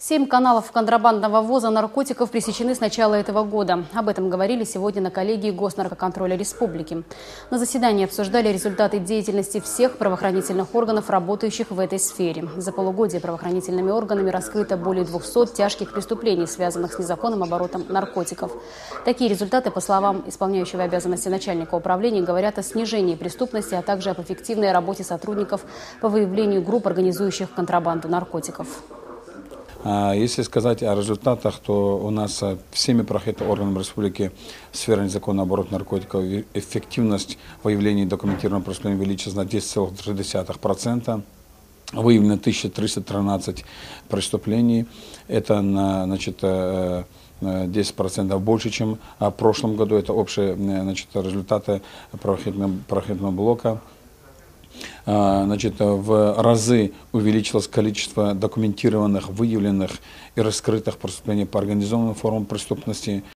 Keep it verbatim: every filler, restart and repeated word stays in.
Семь каналов контрабандного ввоза наркотиков пресечены с начала этого года. Об этом говорили сегодня на коллегии Госнаркоконтроля Республики. На заседании обсуждали результаты деятельности всех правоохранительных органов, работающих в этой сфере. За полугодие правоохранительными органами раскрыто более двухсот тяжких преступлений, связанных с незаконным оборотом наркотиков. Такие результаты, по словам исполняющего обязанности начальника управления, говорят о снижении преступности, а также об эффективной работе сотрудников по выявлению групп, организующих контрабанду наркотиков. Если сказать о результатах, то у нас всеми правоохранительными органами республики в сфере незаконного оборота наркотиков эффективность выявления документированного преступления увеличилась на десять целых три десятых процента. Выявлено тысяча триста тринадцать преступлений. Это на, значит, десять процентов больше, чем в прошлом году. Это общие, значит, результаты правоохранительного, правоохранительного блока. Значит, в разы увеличилось количество документированных, выявленных и раскрытых преступлений по организованным формам преступности.